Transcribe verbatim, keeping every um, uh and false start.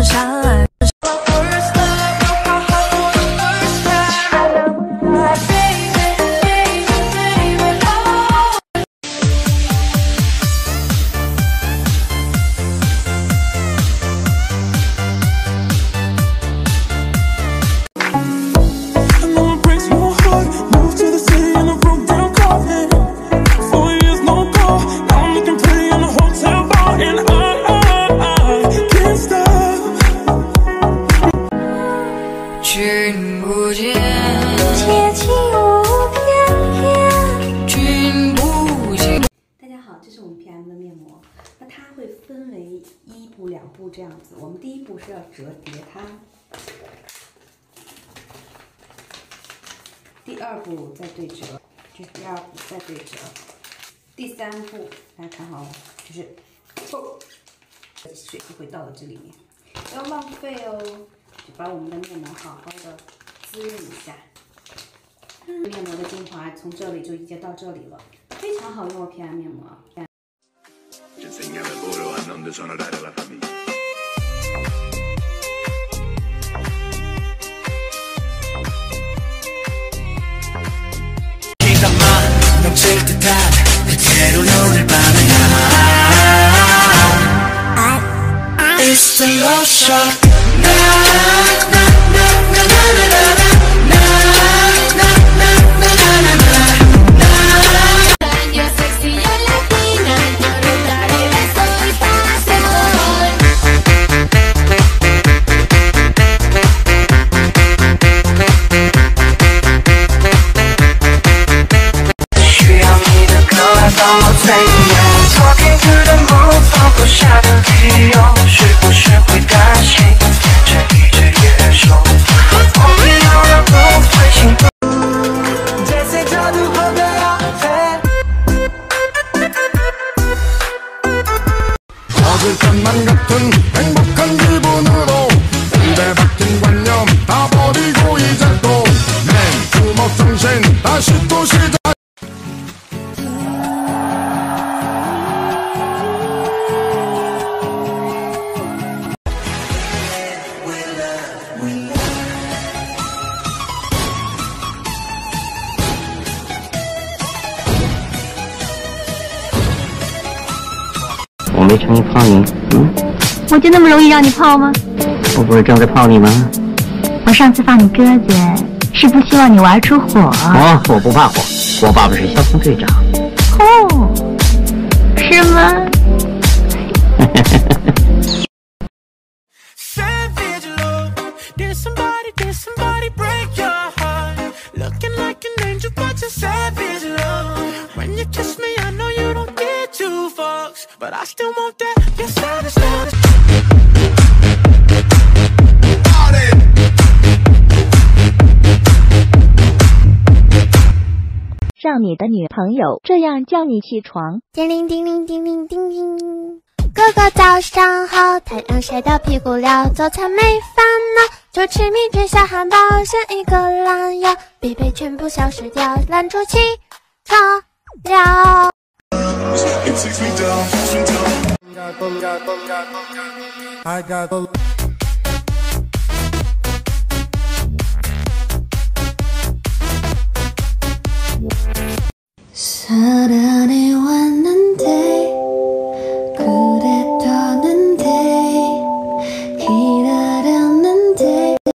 下来。 君不见，且轻舞翩翩。君不见。大家好，这是我们 P M 的面膜，那它会分为一步、两步这样子。我们第一步是要折叠它，第二步再对折，这是第二步再对折，第三步大家看好了，就是嗖，水就会倒到这里面，不要浪费哦。 就把我们的面膜好好的滋润一下，面膜的精华从这里就已经到这里了，非常好用的 P M 面膜。 我没成你泡你，嗯？ 我就那么容易让你泡吗？ 我不是正在泡你吗？ 我上次放你鸽子，是不希望你玩出火。 哦，我不怕火，我爸爸是消防队长。 哦，是吗？ But I still want that. Your savage love. 让你的女朋友这样叫你起床。 叮铃叮铃叮铃叮铃。哥哥早上好，太阳晒到屁股了，早餐没烦恼，就吃米吃小汉堡，像一个懒腰，疲惫全部消失掉，懒出起床了。It takes me down, takes me down. I got the